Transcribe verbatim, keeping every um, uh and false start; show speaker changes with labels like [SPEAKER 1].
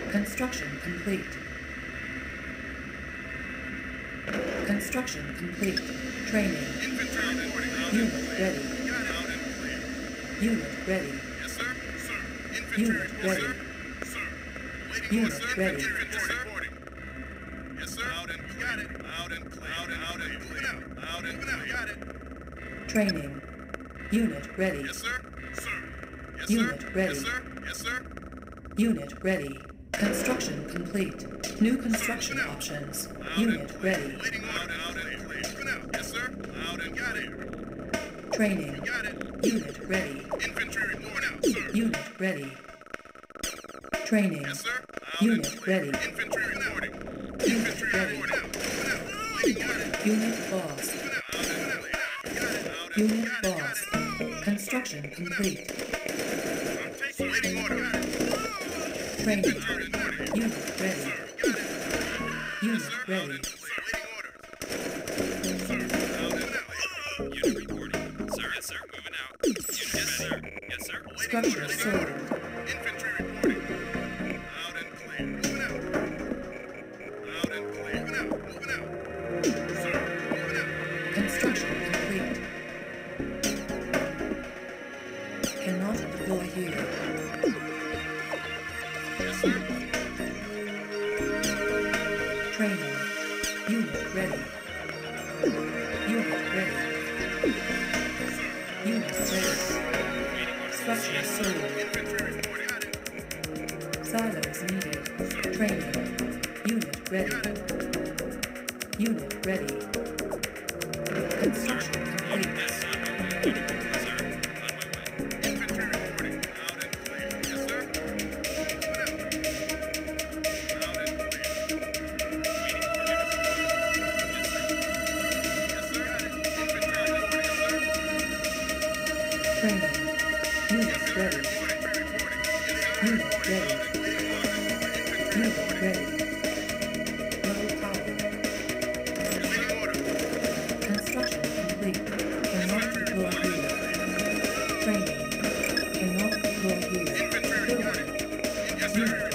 [SPEAKER 1] Construction complete. Construction complete. Training. Unit ready. Unit ready.
[SPEAKER 2] Yes, sir. Sir.
[SPEAKER 1] Unit ready.
[SPEAKER 2] Sir. Waiting
[SPEAKER 1] Unit
[SPEAKER 2] order, sir.
[SPEAKER 1] ready.
[SPEAKER 2] Infantry reporting. Yes, sir. Loud and clear. Got it. Loud and clear. Loud and, loud and clear. Loud and clear. Got it.
[SPEAKER 1] Training. Unit ready.
[SPEAKER 2] Yes, sir. Sir. Yes,
[SPEAKER 1] Unit
[SPEAKER 2] sir.
[SPEAKER 1] ready.
[SPEAKER 2] Yes, sir. Yes, sir.
[SPEAKER 1] Unit ready. Construction complete. New construction
[SPEAKER 2] Sir,
[SPEAKER 1] options.
[SPEAKER 2] Loud
[SPEAKER 1] Unit
[SPEAKER 2] and clear.
[SPEAKER 1] ready.
[SPEAKER 2] Waiting order. Loud and clear. Moving out. Yes, sir. Loud and got it.
[SPEAKER 1] Training.
[SPEAKER 2] Got it.
[SPEAKER 1] Unit ready.
[SPEAKER 2] Infantry reporting out, sir.
[SPEAKER 1] Unit ready. Training.
[SPEAKER 2] Yes, sir. Loud
[SPEAKER 1] Unit
[SPEAKER 2] and clear.
[SPEAKER 1] ready.
[SPEAKER 2] Infantry reporting.
[SPEAKER 1] Unit
[SPEAKER 2] Infantry
[SPEAKER 1] ready.
[SPEAKER 2] reporting out. Moving out. Waiting got it.
[SPEAKER 1] Unit lost.
[SPEAKER 2] Moving out. Loud and clear. Got it. Loud and
[SPEAKER 1] Unit
[SPEAKER 2] got it. Got
[SPEAKER 1] lost.
[SPEAKER 2] it.
[SPEAKER 1] Construction complete.
[SPEAKER 2] Waiting order.
[SPEAKER 1] Training.
[SPEAKER 2] Infantry reporting.
[SPEAKER 1] Unit ready.
[SPEAKER 2] Sir, got it.
[SPEAKER 1] Unit
[SPEAKER 2] Sir, loud
[SPEAKER 1] ready.
[SPEAKER 2] and clear. Waiting orders. Sir, loud and clear.
[SPEAKER 3] Unit reporting. Sir, yes, sir. Moving out. Unit, yes, sir. Yes, sir.
[SPEAKER 1] Structure sold.
[SPEAKER 2] Infantry reporting. Loud and clear. Moving out. Loud and clear. Moving out. Moving out. Sir, moving out.
[SPEAKER 1] Construction complete. Cannot deploy here.
[SPEAKER 2] Yes, sir.
[SPEAKER 1] Training. Unit ready. Unit ready. Unit ready. Structure sold.
[SPEAKER 2] Infantry reporting. Got it.
[SPEAKER 1] Silos needed. Training. Unit ready. Unit ready. Construction complete.
[SPEAKER 3] Yes, sir. Sir, on my way.
[SPEAKER 2] Infantry reporting. Loud and clear. Yes, sir. Moving out. Loud and clear. Yes, sir. Got it. Infantry reporting. Yes, sir.
[SPEAKER 1] Training. Unit ready.
[SPEAKER 2] Infantry reporting. Yes, sir.
[SPEAKER 1] Unit ready. Unit ready. Low power.
[SPEAKER 2] Waiting order.
[SPEAKER 1] Construction complete. Cannot deploy here. Training. Cannot deploy here.
[SPEAKER 2] Infantry reporting. Yes, sir.